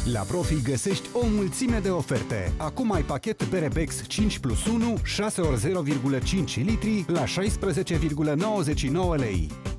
La Profi găsești o mulțime de oferte. Acum ai pachet bere Bex 5+1, 6 ori 0,5 litri la 16,99 lei.